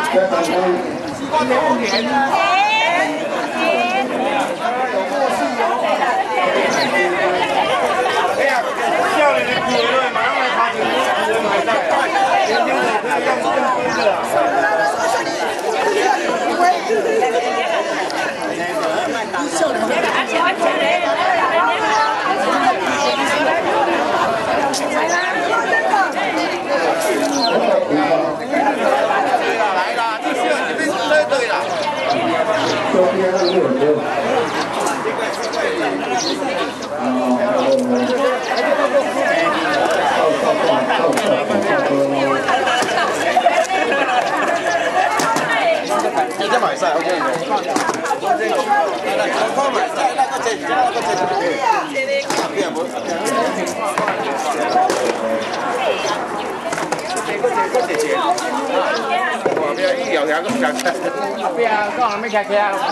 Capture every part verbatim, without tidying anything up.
叫你的主人马上来爬进主人买菜，今天我可以用这样规的来啦，这需要你们对对了。周边的有没有？你在买菜，我建议你。我买菜，那个姐姐，那个姐姐。边不？个姐姐。我不要一咬牙个不想吃。不要，刚好没开开啊。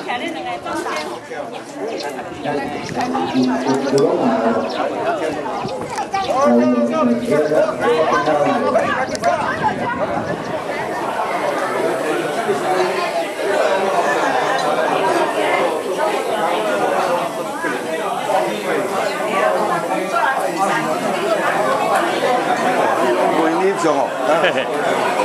我你讲哦。